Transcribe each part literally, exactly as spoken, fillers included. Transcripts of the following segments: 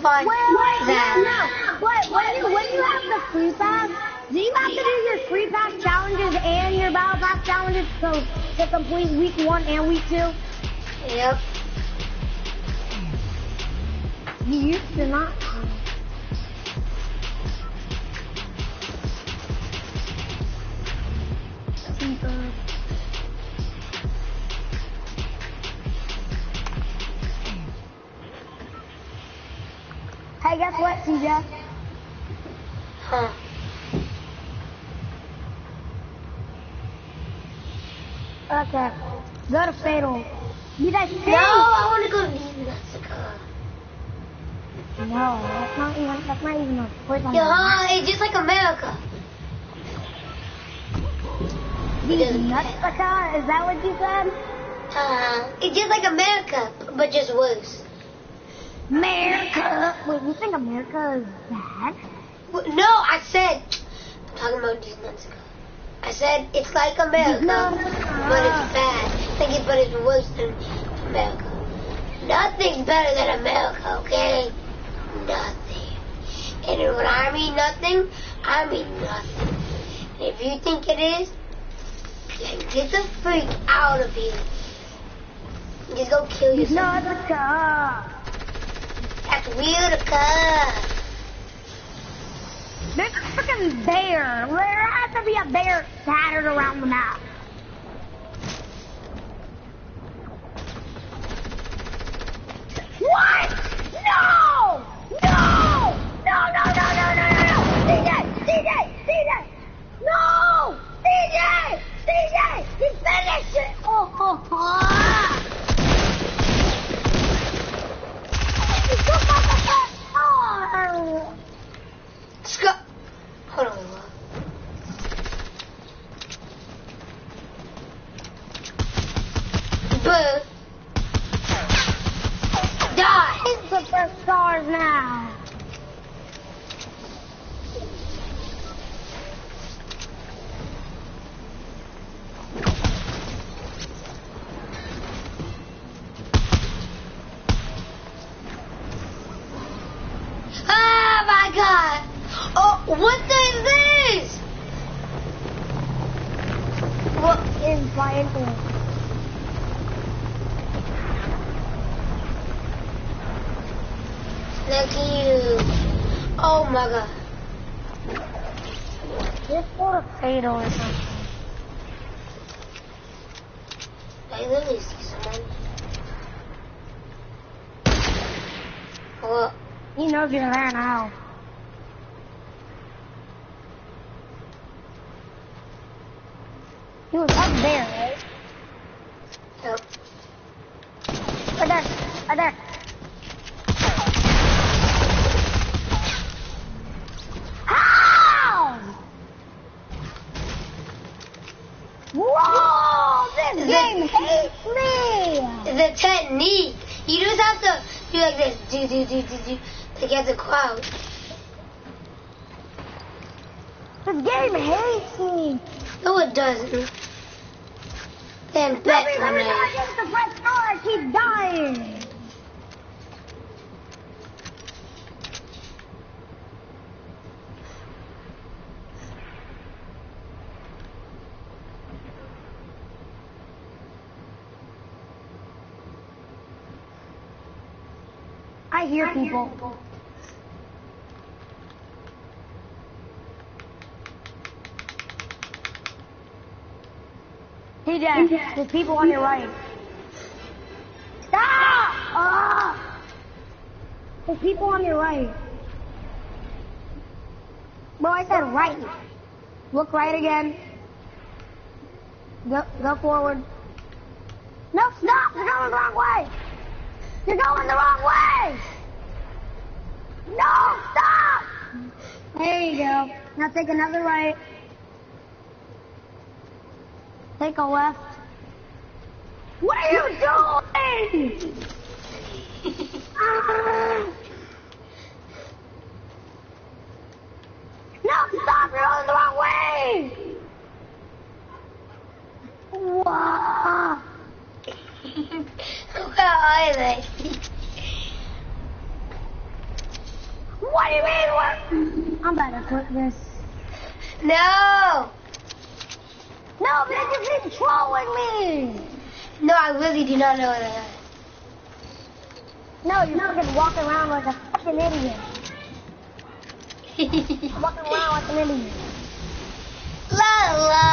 find wait, wait, that. No, wait, when you, when you have the free pass, do you have to do your free pass challenges and your battle pass challenges so to complete week one and week two? Yep. You used to not. Hey, guess what, C J? Huh. Okay. Go to Fatal. You guys No, I want to go to Mexico. No, that's not even, that's not even a place on Yeah, the map. it's just like America. These Mexico? Is that what you said? Uh, it's just like America, but just worse. America. Wait, you think America is bad? No, I said, I'm talking about these Mexico. I said it's like America, No. but it's bad. Like it, but it's worse than America. Nothing's better than America, okay? Nothing. And when I mean nothing, I mean nothing. And if you think it is, then get the freak out of here. Just go kill yourself. No, it's a car. That's weird, There's a freaking bear. There has to be a bear scattered around the map. What? No! No! No, no, no, no, no, no, no! C J! C J! C J! No! C J! C J! He finished it! Oh, oh, oh! Oh! Scott! Hold on, what? Boo! Die! He's the first stars now. Oh my god! Oh, what is this? What is vital? Look at you. Oh my god. This for a fatal or something. I literally see someone. What? He knows you're there now. He was up there, right? Yep. Right there. Right there. How? Whoa! This The- game hates me! The technique. You just have to do like this. Do, do, do, do, do. To get the crowd. This game hates me! No, it doesn't. Then bet Every, on every time I it. get to press star, I keep dying! I hear people. T J, there's people on your right. Stop! Ah! There's people on your right. Bro, I said right. Look right again. Go, go forward. No, stop! You're going the wrong way! You're going the wrong way! No, stop! There you go. Now take another right. Take a left. What are you doing? Ah. No, stop! You're going the wrong way! Wow. Where are they? What do you mean? What? I'm about to quit this. No! No, but you keep trolling me. No, I really do not know that. No, you're fucking walking around like a fucking idiot. Walking around like an idiot. La la.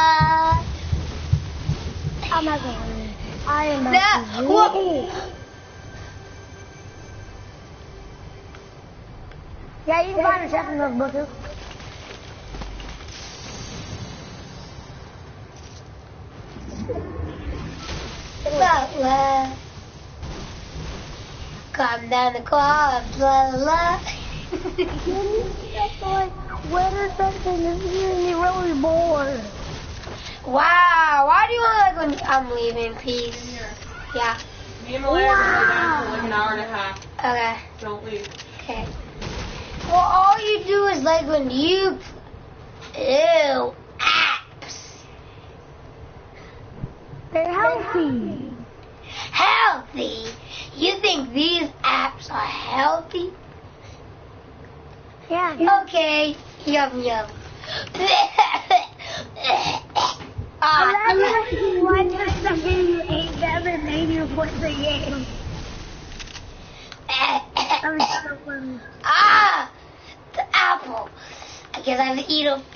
I'm not gonna read. I am not No. gonna read. Yeah, you can find a chef in those bushes. La la. Calm down the clouds, la la. That's like weather something is getting me really bored. Wow, why do you want like when I'm leaving, peace? Yeah. Me and Malaya are going to down for like an hour and a half. Okay. Don't leave. Okay. Well, all you do is like when you, ew, apps. They're healthy. Healthy? You think these apps are healthy? Yeah. Okay. Yum yum. I'm Ah, not gonna one time you ate them and made you quit the game. I'm so funny. ah, the apple. I guess I have to eat them.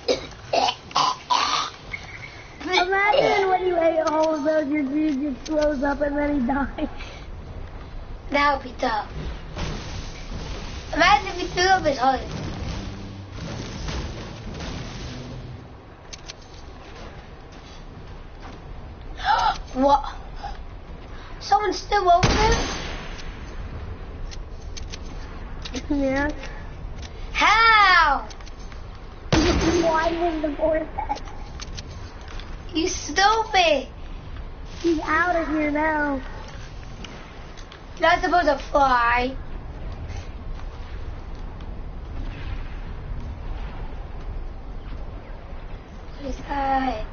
Imagine when you ate all of those, your dude just throws up and then he dies. That would be tough. Imagine if he threw up his heart. What? Someone's still open? Yeah. How? Why in the vortex? You stupid. He's out of here now. You're not supposed to fly. Who's that?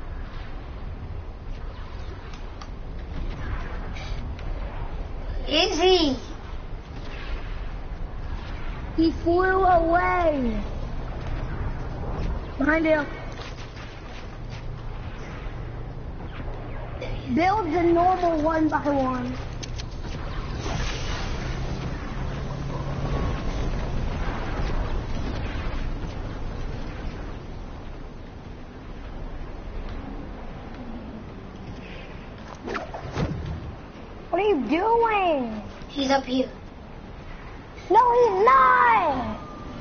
Is he? He flew away. Behind him. Build the normal one by one. What are you doing? He's up here. No, he's not!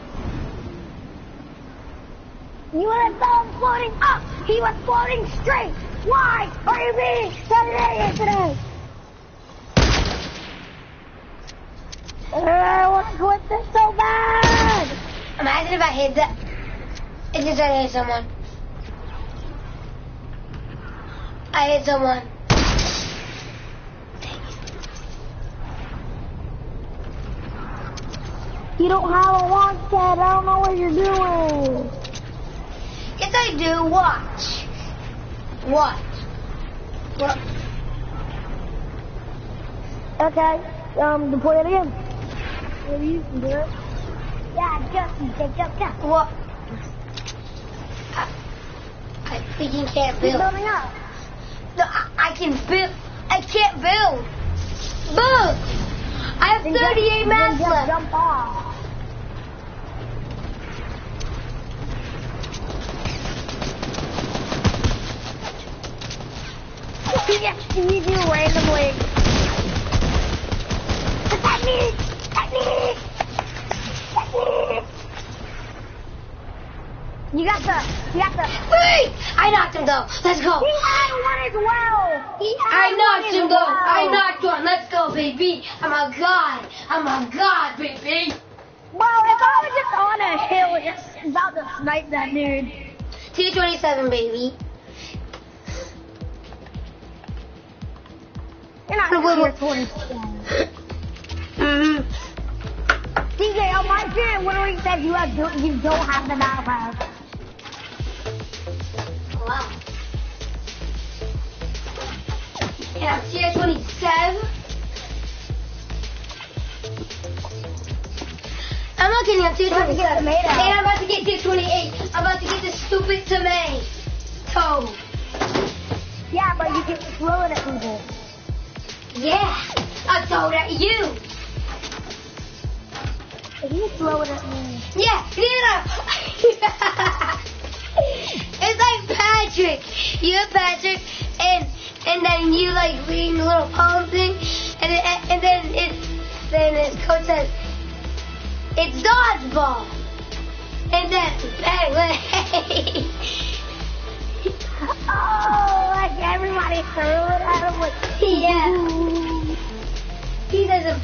You would have saw him floating up! He was floating straight! Why are you being such an idiot today? I want to quit this so bad! Imagine if I hit that. It just I hit someone. I hit someone. You don't have a launch pad. I don't know what you're doing. Yes, I do. Watch. Watch. What? Okay. Um, deploy it again. Maybe you can do it. Yeah, just, just, just, just. What? I, I freaking can't Keep build. building up. No, I, I can build. I can't build. Boom! I have Then thirty-eight just, mass then just left. jump off. Yes, you do randomly. Technique! Technique! Technique! You got the, you got the. Wait! I knocked him though. Let's go. He had one as well. He had I knocked one him as though. well. I knocked one. Let's go, baby. I'm a god. I'm a god, baby. Well, if I was just on a hill, just about to snipe that dude. T twenty-seven, baby. You're not Wait, wait, tier wait. twenty-seven. Mm-hmm. D J, on my screen, it literally says you have you don't have the battle pass. Wow. And I'm tier twenty-seven. I'm not kidding, I'm tier Trying to get twenty-seven. tomato. And I'm about to get tier twenty-eight. I'm about to get the stupid tomato. Yeah, but you can throw it at people. Yeah, I throw it at you. If you throw it at me. Yeah, yeah. It's like Patrick. You're Patrick, and and then you like reading the little poem thing, and then, and then it then his coach says it's dodgeball, and then bang. Oh, like everybody threw it at him with. Yeah. He does a.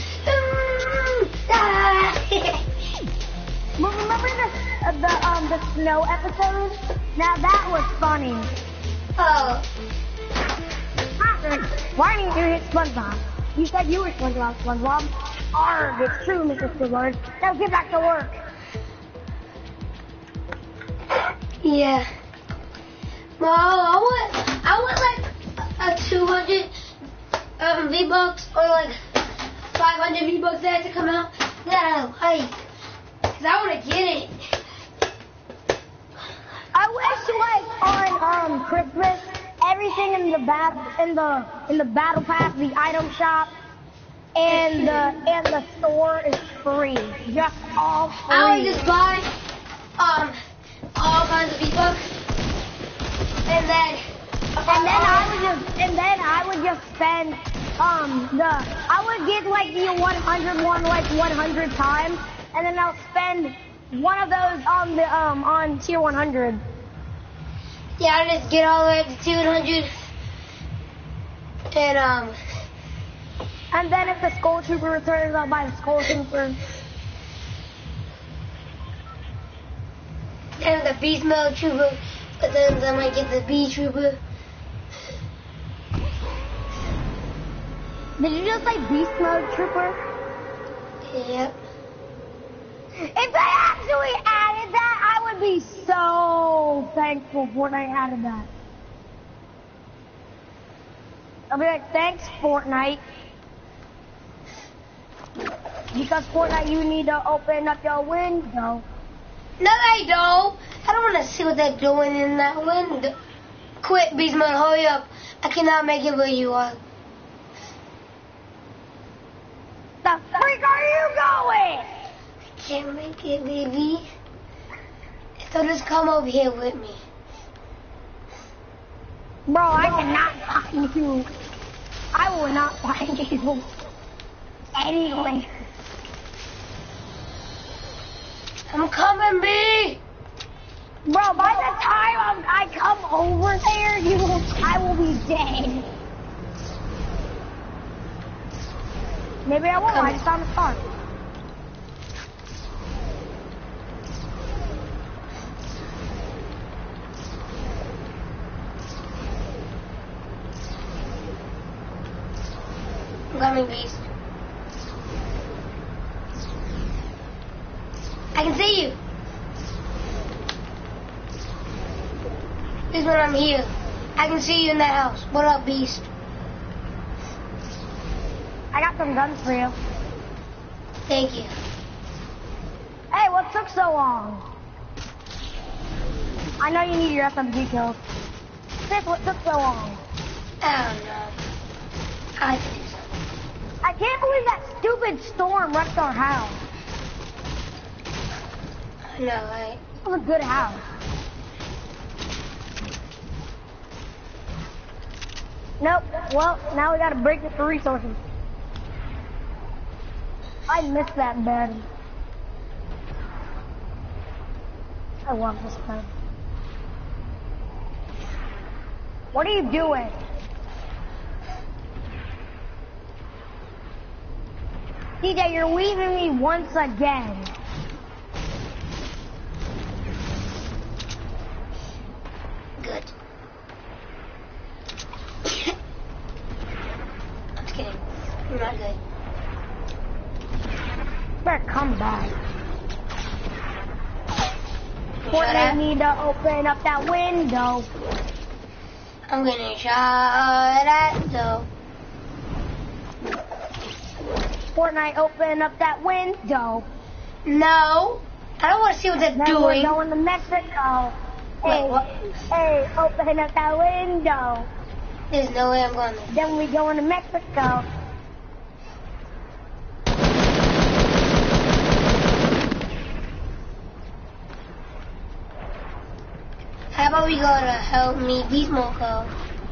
Well, remember the uh, the um the snow episode? Now that was funny. Oh. Patrick, why didn't you hit SpongeBob? You said you were SpongeBob, SpongeBob. Arg, it's true, Mister Squidward. Now get back to work. Yeah. Well, I want I want like a two hundred um, V bucks or like five hundred V bucks that to come out that I like, cause I want to get it. I wish like on um Christmas everything in the bat in the in the battle pass, the item shop, and the and the store is free. Just all free. I would just buy um all kinds of V bucks, and then and then I would just and then I would just spend um the I would get like the one hundred one like one hundred times, and then I'll spend one of those on the um on tier one hundred. Yeah, I just get all the way up to two hundred, and um and then if the Skull Trooper returns, I'll buy the Skull Trooper. And the Beast Mode Trooper, but then I might get the B Trooper. Did you just say Beast Mode Trooper? Yep. If they actually added that, I would be so thankful Fortnite added that. I'll be like, thanks, Fortnite. Because Fortnite, you need to open up your window. No, they don't. I don't want to see what they're doing in that window. Quit, Beast Mode, hurry up. I cannot make it where you are. The freak are you going? I can't make it, baby. So just come over here with me. Bro, I cannot find you. I will not find you anywhere. I'm coming, B. Bro, by the time I'm, I come over there, you will, I will be dead. Maybe I won't. I just found a star. I'm coming, Beast. I can see you. This is when I'm here. I can see you in that house. What up, Beast? I got some guns for you. Thank you. Hey, what took so long? I know you need your S M G kills. Sis, what took so long? I don't know. I like to do something. I can't believe that stupid storm wrecked our house. I know, right? It was a good house. Nope. Well, now we gotta break it for resources. I miss that bed. I love this bed. What are you doing? D J, you're leaving me once again. Good. I'm just kidding. You're not good. Better come back. You Fortnite shut up. need to open up that window. I'm gonna shut that door. Fortnite open up that window. No. I don't want to see what they're Then doing. we're going to Mexico. Wait, Hey, what? hey, open up that window. There's no way I'm going there. Then we going to Mexico. How about we go to Help Me Beat Moco?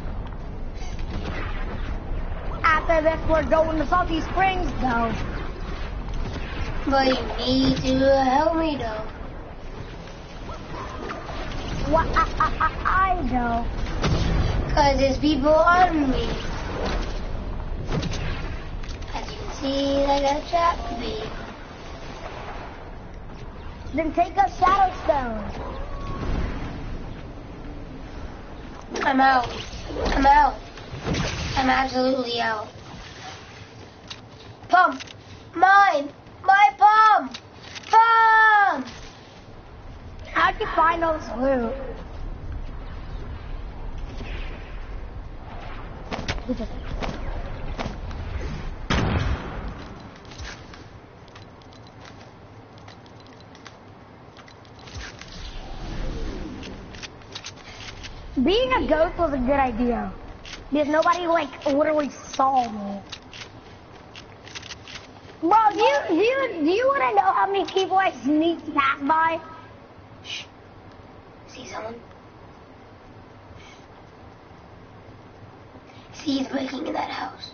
After this, we're going to Salty Springs, though. But you need to help me though. What? I, I, I, I know. Cause there's people on me. As you can see, I got a trap me. Then take a Shadow Stone. I'm out. I'm out. I'm absolutely out. Pump! Mine! My pump! Pump! How'd you find all this loot? Being a ghost was a good idea. Because nobody, like, literally saw me. Bro, do you, do you, do you want to know how many people I sneaked past by? Shh. See someone? See, he's breaking in that house.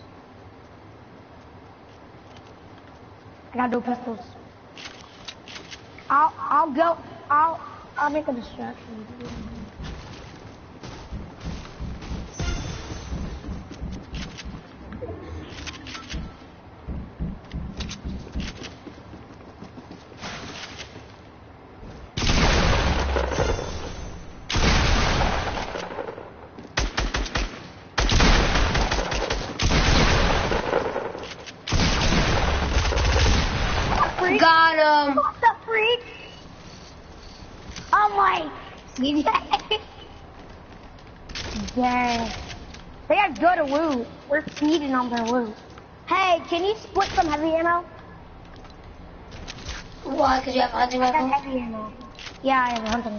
I got no pistols. I'll, I'll go, I'll, I'll make a distraction. Got him! What the freak? I'm like, C J. Dang. They got good loot. We're feeding on their loot. Hey, can you split some heavy ammo? Why? Because you have a hunting I got rifle? heavy ammo. Yeah, I have a hunting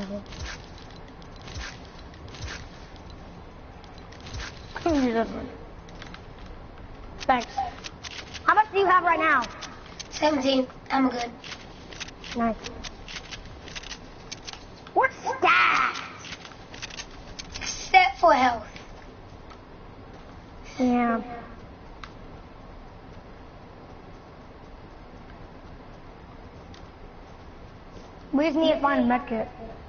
rifle. Thanks. How much do you have right now? seventeen. I'm good. Nice. We're stacked. Set for health. Yeah. We just need to find a medkit.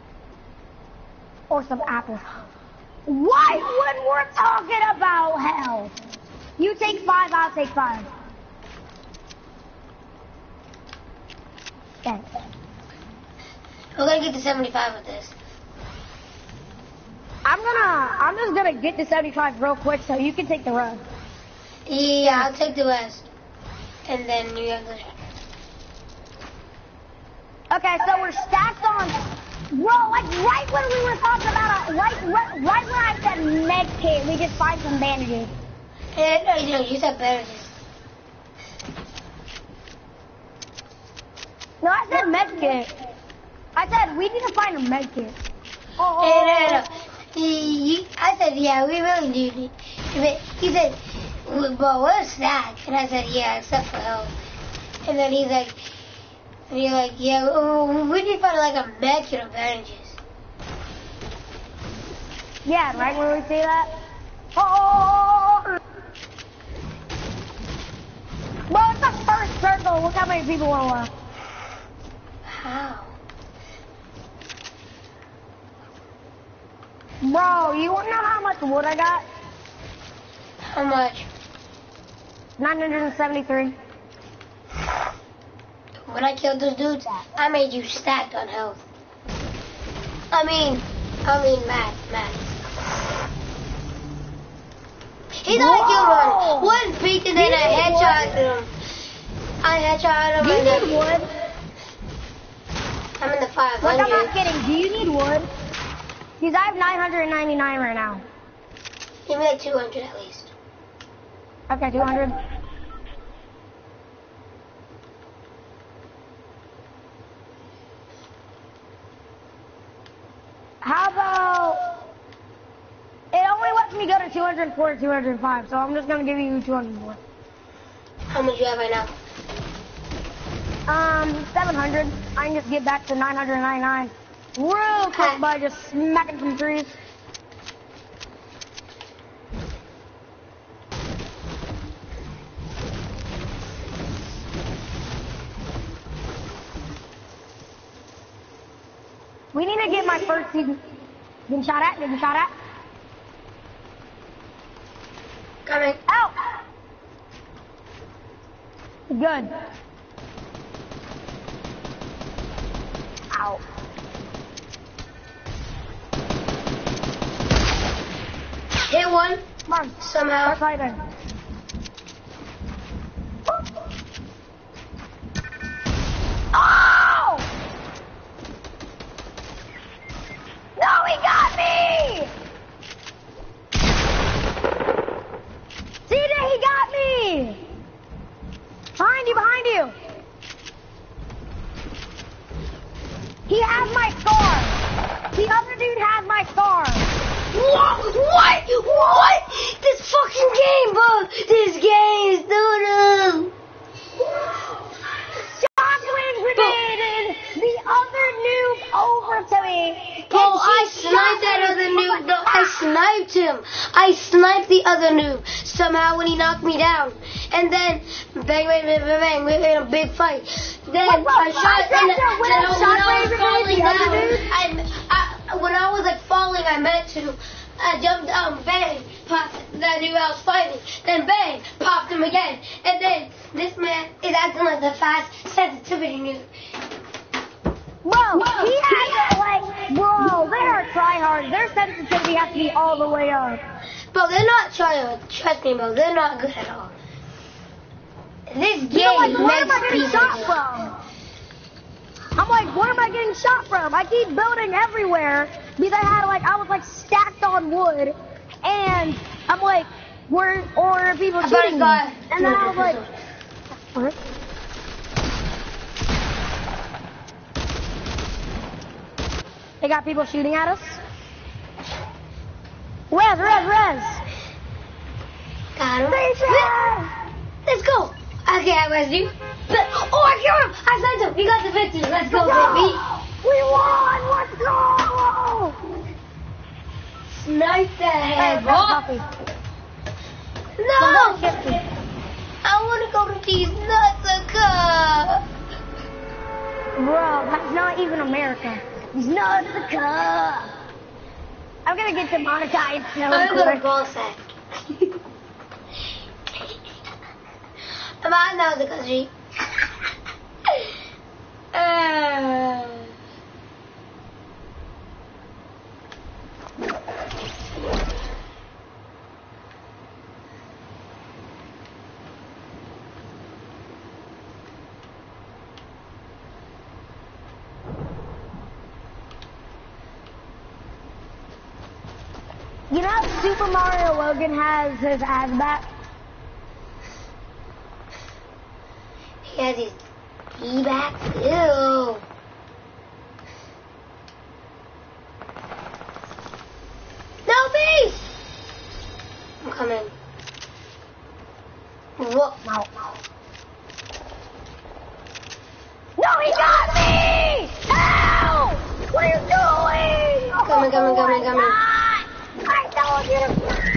Or some apples. Why when we're talking about health? You take five, I'll take five. Thanks. We're gonna get to seventy-five with this. I'm gonna, I'm just gonna get to seventy-five real quick so you can take the run. Yeah, I'll take the rest. And then you have the... Okay, so we're stacked on, bro, like right when we were talking about, a, right, right, right when I said med kit, we just find some bandages. And, uh, you know, you said bandages. No, I said med kit. I said we need to find a med kit. Oh, And, uh, he, he, I said, yeah, we really do need it. He said, well, we're stacked. And I said, yeah, except for health. And then he's like, and you're like, yeah, oh, we need to find like a med kit of bandages. yeah, right when we say that. Oh, bro, it's the first circle. Look how many people are left. How? Bro, you wanna know how much wood I got? How much? nine hundred seventy-three. When I killed those dudes, I made you stacked on health. I mean, I mean math, math. He thought I killed one. One beat and then I headshot him. I headshot him Do you and then need wood? I'm in the five Like, I'm not hundred. kidding. Do you need wood? Because I have nine hundred ninety-nine right now. Give me like two hundred at least. Okay, two hundred. how about... It only lets me go to two hundred four to two hundred five, so I'm just gonna give you two hundred four. How much you have right now? Um, seven hundred. I can just get back to nine hundred ninety-nine real quick Okay. by just smacking some trees. We need to get my first season. Getting shot at, getting shot at. Coming. Out! Good. Ow. Hit one. Come on. Somehow. Start fighting. Oh! No, he got me! C J, he got me! Behind you, behind you! He has my scar! The other dude has my scar! What? What? What? This fucking game, bro. This game is doo-doo. Shockwave grenaded the other noob over to me! Bro, And I she sniped that other noob. No, I sniped him. I sniped the other noob somehow when he knocked me down. And then, bang, bang, bang, bang, bang, we had a big fight. Then What the I fuck? shot, and That's then a when weird I, when I shockwave was grenade, falling the other down, dude? I, I, when I was like falling, I meant to. I jumped down, bang, popped that dude I was fighting. Then bang, popped him again. And then this man is acting like the fast sensitivity noob. Bro, he has it like, bro, they are tryhards. Their sensitivity has to be all the way up. Bro, they're not trying. Trust me, bro. They're not good at all. This game You know, like, where am makes I getting people shot good. from? I'm like, where am I getting shot from? I keep building everywhere because I had like, I was like stacked on wood, and I'm like, where, or are people I shooting me? got- And then I was like, what? They got people shooting at us. Res, res, res. Got him. Station! Let's go. Okay, I was you. But, oh, I killed him. I sniped him. We got the victory. Let's go, baby. We won! Let's go! Snipe that Hey, head, grab bro. coffee. No. I want to go to these nuts. Bro, that's not even America. He's not the car. I'm gonna get demonetized so I'm going to quick. ball sack. I'm out now of the country. uh, You know how Super Mario Logan has his ass back? he has his pee-back. Ew. No, beef! I'm coming. What? No. No, he got me! Help! What are you doing? Coming, coming, coming, Oh, coming. God. I told you to...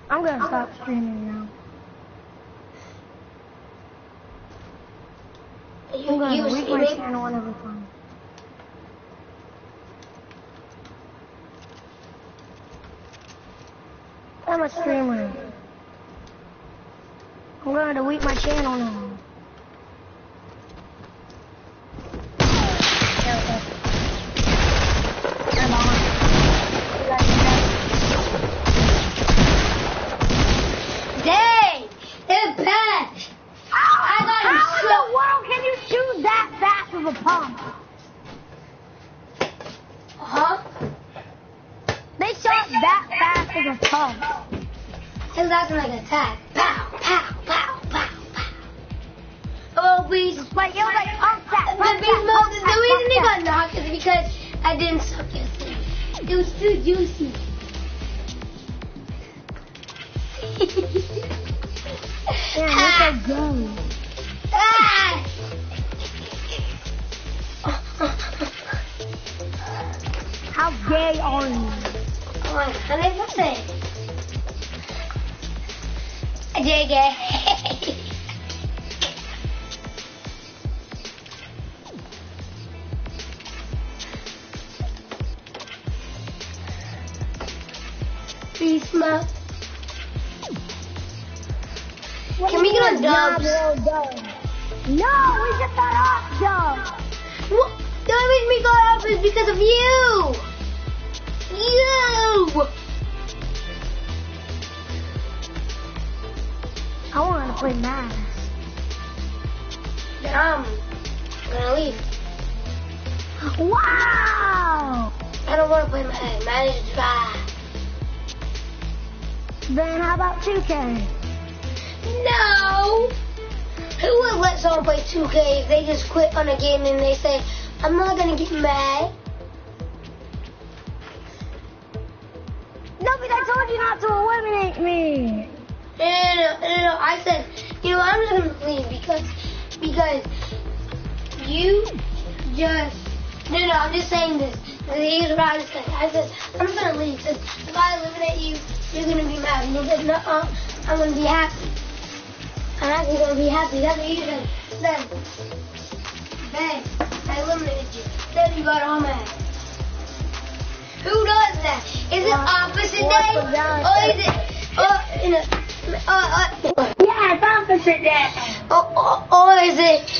I'm gonna stop streaming now. You, I'm gonna you delete my streaming? channel and everything. I'm a streamer. I'm gonna delete my channel now. Come on. Dang! They're back! I got him How in so... the world can you shoot that fast with a pump? Huh? They shot that fast with a pump. It was acting like an attack. Pow, pow, pow, pow, pow. Oh, please. Like, it was like pump that, The, pump reason, that, no, pump the, that, the reason they pump got knocked is because I didn't suck yesterday. It was too juicy. Yeah, you're so gay. Ah! How gay are you? Oh my God, I love it. I dig it. Please, Mom. Can we get on dubs? No, we just got off dubs. What? The only reason we got off is because of you. You. I want to play Mass. Then I'm gonna leave. Wow! I don't want to play my manage dry. Then how about two K? No. Who would let someone play two K if they just quit on a game and they say, I'm not gonna get mad? No, but I told you not to eliminate me. No, no, no, no, I said, you know, I'm just gonna leave because, because you just, no, no, I'm just saying this. Here's what I said. I said, I'm just gonna leave because if I eliminate you, you're gonna be mad. And you said, no, uh, I'm gonna be happy. I'm actually gonna be happy. That's what you said. Then, then, I eliminated you. Then you got all mad. Who does that? Is it opposite day? Or is it, or, you know, uh, uh, Yeah, it's opposite day. or, or, or is it